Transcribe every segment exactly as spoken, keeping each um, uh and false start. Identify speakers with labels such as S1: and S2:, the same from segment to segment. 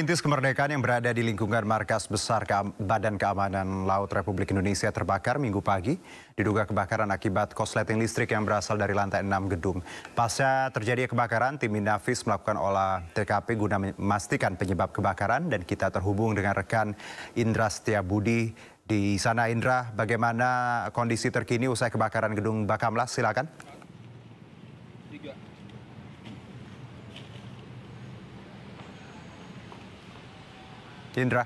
S1: Perintis kemerdekaan yang berada di lingkungan Markas Besar Keam- Badan Keamanan Laut Republik Indonesia terbakar Minggu pagi. Diduga kebakaran akibat korsleting listrik yang berasal dari lantai enam gedung. Pasca terjadi kebakaran, tim Inafis melakukan olah T K P guna memastikan penyebab kebakaran dan kita terhubung dengan rekan Indra Setiabudi. Di sana Indra, bagaimana kondisi terkini usai kebakaran gedung Bakamla? Silakan. Indra.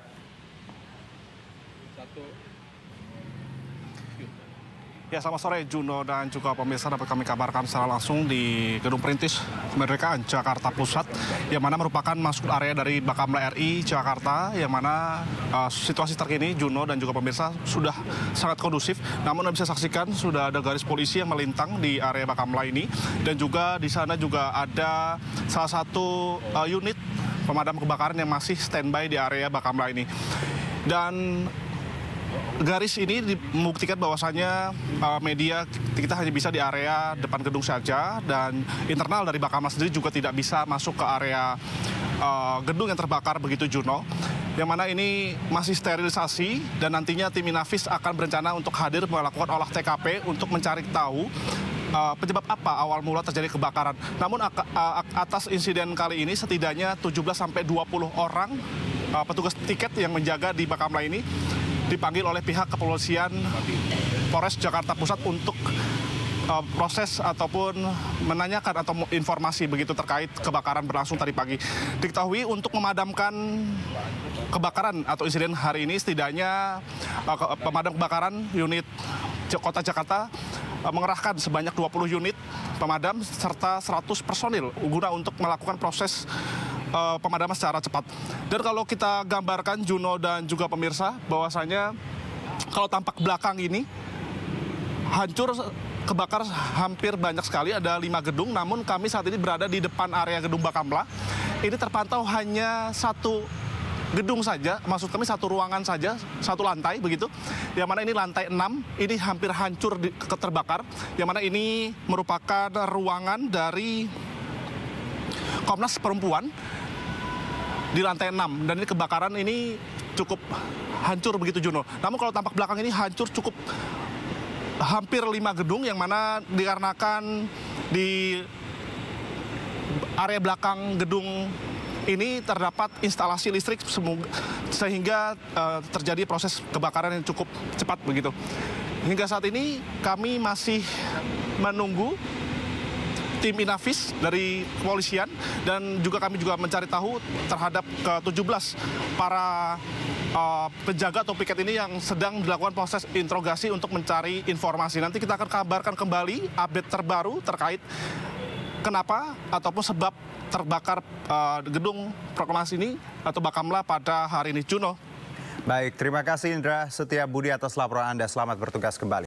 S2: Ya, selamat sore Juno dan juga pemirsa, dapat kami kabarkan secara langsung di Gedung Perintis Kemerdekaan Jakarta Pusat, yang mana merupakan masuk area dari Bakamla R I Jakarta, yang mana uh, situasi terkini Juno dan juga pemirsa sudah sangat kondusif. Namun Anda bisa saksikan sudah ada garis polisi yang melintang di area Bakamla ini, dan juga di sana juga ada salah satu uh, unit pemadam kebakaran yang masih standby di area Bakamla ini. Dan garis ini membuktikan bahwasannya uh, media kita hanya bisa di area depan gedung saja, dan internal dari Bakamla sendiri juga tidak bisa masuk ke area uh, gedung yang terbakar begitu Juno. Yang mana ini masih sterilisasi, dan nantinya tim Inafis akan berencana untuk hadir melakukan olah T K P untuk mencari tahu Uh, penyebab apa awal mula terjadi kebakaran. Namun uh, atas insiden kali ini setidaknya tujuh belas sampai dua puluh orang uh, petugas tiket yang menjaga di Bakamla ini dipanggil oleh pihak kepolisian Polres Jakarta Pusat untuk uh, proses ataupun menanyakan atau informasi begitu terkait kebakaran berlangsung tadi pagi. Diketahui untuk memadamkan kebakaran atau insiden hari ini setidaknya uh, pemadam kebakaran unit Kota Jakarta mengerahkan sebanyak dua puluh unit pemadam serta seratus personil guna untuk melakukan proses uh, pemadaman secara cepat. Dan kalau kita gambarkan Juno dan juga pemirsa, bahwasanya kalau tampak belakang ini hancur, kebakar hampir banyak sekali, ada lima gedung, namun kami saat ini berada di depan area gedung Bakamla. Ini terpantau hanya satu gedung saja, maksud kami satu ruangan saja, satu lantai begitu, yang mana ini lantai enam, ini hampir hancur di, terbakar, yang mana ini merupakan ruangan dari Komnas Perempuan di lantai enam, dan ini kebakaran ini cukup hancur begitu Juno. Namun kalau tampak belakang ini hancur cukup hampir lima gedung, yang mana dikarenakan di area belakang gedung ini terdapat instalasi listrik sehingga uh, terjadi proses kebakaran yang cukup cepat begitu. Hingga saat ini kami masih menunggu tim Inafis dari kepolisian, dan juga kami juga mencari tahu terhadap ke tujuh belas para uh, penjaga atau piket ini yang sedang dilakukan proses interogasi untuk mencari informasi. Nanti kita akan kabarkan kembali update terbaru terkait kenapa ataupun sebab terbakar uh, gedung proklamasi ini atau Bakamla pada hari ini Juno.
S1: Baik, terima kasih Indra Setiabudi atas laporan Anda. Selamat bertugas kembali.